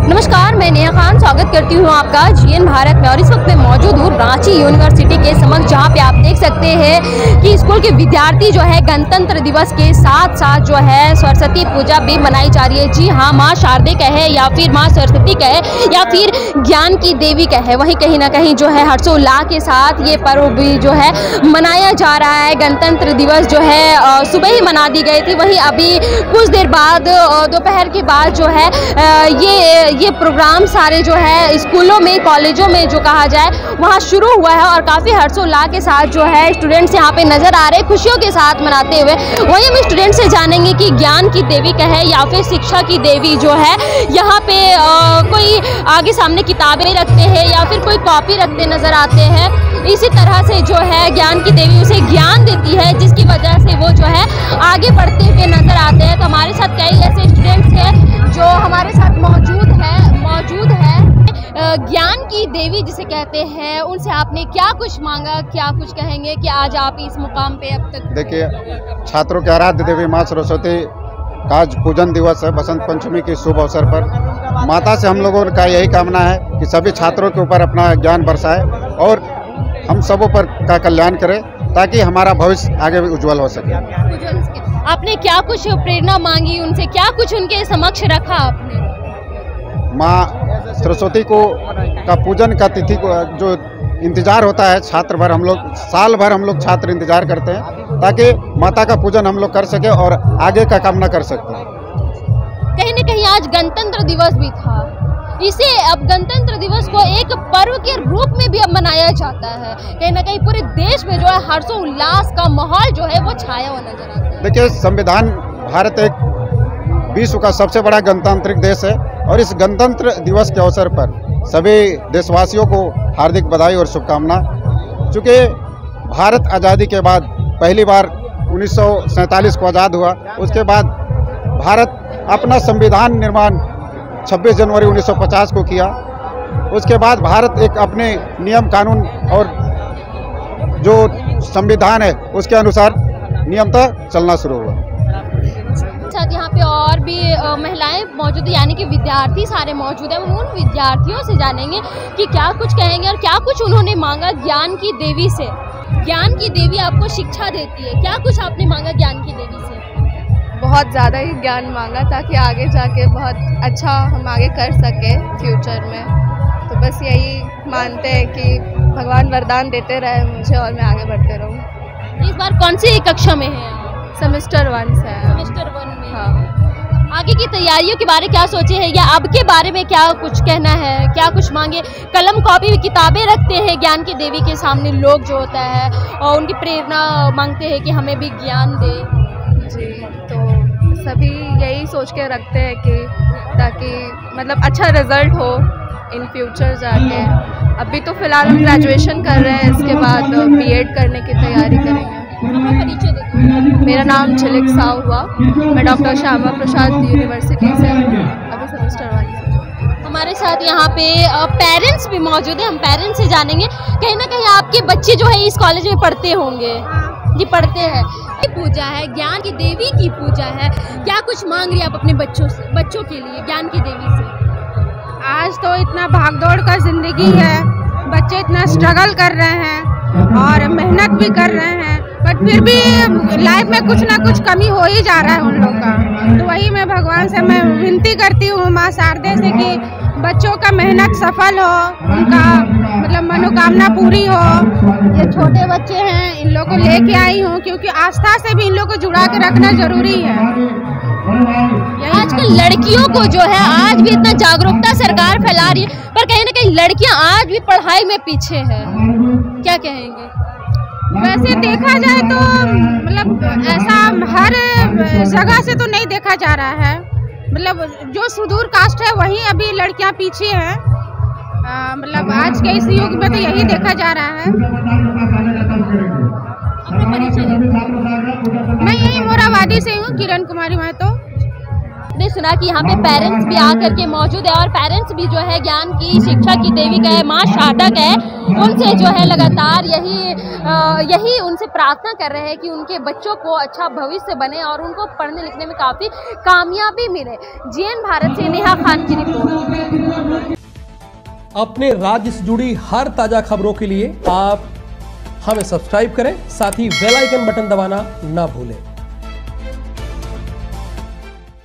नमस्कार, मैं नेहा खान स्वागत करती हूँ आपका जीएन भारत में। और इस वक्त मैं मौजूद हूँ रांची यूनिवर्सिटी के समक्ष, जहाँ पे आप देख सकते हैं कि स्कूल के विद्यार्थी जो है गणतंत्र दिवस के साथ साथ जो है सरस्वती पूजा भी मनाई जा रही है। जी हाँ, माँ शारदे कहे या फिर माँ सरस्वती कहे या फिर ज्ञान की देवी कहे, वहीं कहीं ना कहीं जो है हर्षोल्लास के साथ ये पर्व भी जो है मनाया जा रहा है। गणतंत्र दिवस जो है सुबह ही मना दी गई थी, वहीं अभी कुछ देर बाद दोपहर के बाद जो है ये प्रोग्राम सारे जो है स्कूलों में, कॉलेजों में जो कहा जाए वहाँ शुरू हुआ है और काफ़ी हर्षोल्लास के साथ जो है स्टूडेंट्स यहाँ पे नज़र आ रहे हैं खुशियों के साथ मनाते हुए। वहीं हम स्टूडेंट से जानेंगे कि ज्ञान की देवी कहे या फिर शिक्षा की देवी जो है यहाँ पे कोई आगे सामने किताबें रखते हैं या फिर कोई कॉपी रखते नज़र आते हैं। इसी तरह से जो है ज्ञान की देवी उसे ज्ञान देती है, जिसकी वजह से वो जो है आगे बढ़ते हुए नज़र आते हैं। तो हमारे साथ कई ऐसे स्टूडेंट्स हैं जो हमारे साथ मौजूद है। ज्ञान की देवी जिसे कहते हैं, उनसे आपने क्या कुछ मांगा, क्या कुछ कहेंगे कि आज आप इस मुकाम पे अब तक? देखिए, छात्रों के आराध्य देवी माँ सरस्वती का आज पूजन दिवस है, बसंत पंचमी के शुभ अवसर पर। माता से हम लोगों का यही कामना है कि सभी छात्रों के ऊपर अपना ज्ञान बरसाए और हम सबों पर का कल्याण करे, ताकि हमारा भविष्य आगे भी उज्जवल हो सके। आपने क्या कुछ प्रेरणा मांगी उनसे, क्या कुछ उनके समक्ष रखा आपने? माँ सरस्वती को का पूजन का तिथि को जो इंतजार होता है, छात्र भर हम लोग साल भर हम लोग छात्र इंतजार करते हैं, ताकि माता का पूजन हम लोग कर सके और आगे का कामना कर सकते हैं। कहीं न कहीं आज गणतंत्र दिवस भी था, इसे अब गणतंत्र दिवस को एक पर्व के रूप में भी अब मनाया जाता है। कहीं न कहीं पूरे देश में जो है हर्षोल्लास का माहौल जो है वो छाया हुआ नजर आता है। देखिए, संविधान भारत एक विश्व का सबसे बड़ा गणतांत्रिक देश है और इस गणतंत्र दिवस के अवसर पर सभी देशवासियों को हार्दिक बधाई और शुभकामना। चूँकि भारत आज़ादी के बाद पहली बार 1947 को आज़ाद हुआ, उसके बाद भारत अपना संविधान निर्माण 26 जनवरी 1950 को किया। उसके बाद भारत एक अपने नियम कानून और जो संविधान है उसके अनुसार नियमतः चलना शुरू हुआ। साथ यहाँ पे और भी महिलाएं मौजूद है, यानी कि विद्यार्थी सारे मौजूद हैं। उन विद्यार्थियों से जानेंगे कि क्या कुछ कहेंगे और क्या कुछ उन्होंने मांगा ज्ञान की देवी से। ज्ञान की देवी आपको शिक्षा देती है, क्या कुछ आपने मांगा ज्ञान की देवी से? बहुत ज़्यादा ही ज्ञान मांगा, ताकि आगे जाके बहुत अच्छा हम आगे कर सके फ्यूचर में। तो बस यही मानते हैं कि भगवान वरदान देते रहे मुझे और मैं आगे बढ़ते रहूँ। इस बार कौन सी कक्षा में है? सेमेस्टर 1 से है। सेमेस्टर 1 में। हाँ। आगे की तैयारियों के बारे क्या सोचे हैं, या अब के बारे में क्या कुछ कहना है, क्या कुछ मांगे? कलम कॉपी किताबें रखते हैं ज्ञान की देवी के सामने लोग जो होता है, और उनकी प्रेरणा मांगते हैं कि हमें भी ज्ञान दे। जी, तो सभी यही सोच के रखते हैं कि ताकि मतलब अच्छा रिजल्ट हो इन फ्यूचर जाके। अभी तो फिलहाल हम ग्रेजुएशन कर रहे हैं, इसके बाद बीएड करने की तैयारी करेंगे। परिचय देते। मेरा नाम झिलिक साव हुआ, मैं डॉक्टर श्यामा प्रसाद यूनिवर्सिटी से अभी सेमेस्टर 1 से। हमारे साथ यहाँ पे पेरेंट्स भी मौजूद हैं, हम पेरेंट्स से जानेंगे। कहीं ना कहीं आपके बच्चे जो है इस कॉलेज में पढ़ते होंगे? जी, पढ़ते हैं। पूजा है, ज्ञान की देवी की पूजा है, क्या कुछ मांग रही है आप अपने बच्चों के लिए ज्ञान की देवी से? आज तो इतना भागदौड़ का जिंदगी है, बच्चे इतना स्ट्रगल कर रहे हैं और मेहनत भी कर रहे हैं, बट फिर भी लाइफ में कुछ ना कुछ कमी हो ही जा रहा है उन लोग का। तो वही मैं भगवान से मैं विनती करती हूँ, माँ शारदे से, कि बच्चों का मेहनत सफल हो, उनका मतलब मनोकामना पूरी हो। ये छोटे बच्चे हैं, इन लोगों को लेके आई हूँ क्योंकि आस्था से भी इन लोगों को जुड़ा के रखना जरूरी है। आजकल लड़कियों को जो है आज भी इतना जागरूकता सरकार फैला रही है, पर कहीं ना कहीं लड़कियां आज भी पढ़ाई में पीछे हैं, क्या कहेंगे? वैसे देखा जाए तो मतलब ऐसा हर जगह से तो नहीं देखा जा रहा है, मतलब जो सुदूर कास्ट है वहीं अभी लड़कियां पीछे हैं। मतलब आज के इस युग में तो यही देखा जा रहा है। मैं यही मोराबादी से हूँ, किरण कुमारी महतो। आपने सुना कि यहाँ पे पेरेंट्स भी आकर के मौजूद है और पेरेंट्स भी जो है ज्ञान की शिक्षा की देवी कहे, माँ शारदा कहे, उनसे जो है लगातार यही उनसे प्रार्थना कर रहे हैं कि उनके बच्चों को अच्छा भविष्य बने और उनको पढ़ने लिखने में काफ़ी कामयाबी मिले। जीएन भारत से नेहा खान की रिपोर्ट। अपने राज्य से जुड़ी हर ताजा खबरों के लिए आप हमें सब्सक्राइब करें, साथ ही बेल आइकन बटन दबाना ना भूलें।